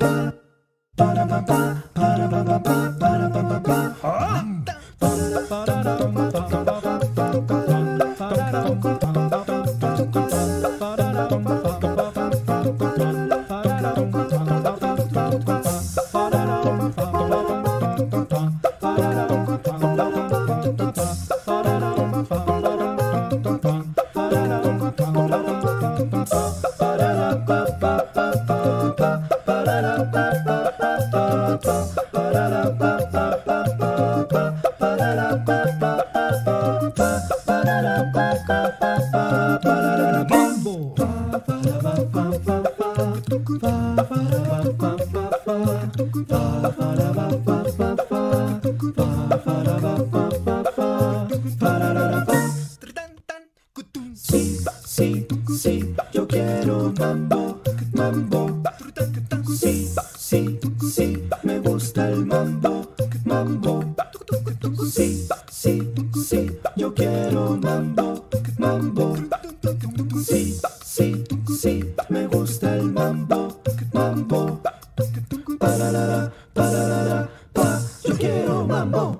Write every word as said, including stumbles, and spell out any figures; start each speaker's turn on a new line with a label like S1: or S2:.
S1: Sí, sí, sí, yo quiero mambo, mambo. Sí, sí, sí, me gusta el mambo, mambo. Sí, sí, sí, yo quiero mambo, mambo. Sí, sí, sí, me gusta el mambo, mambo. Pararara, pararara, pa, yo quiero mambo.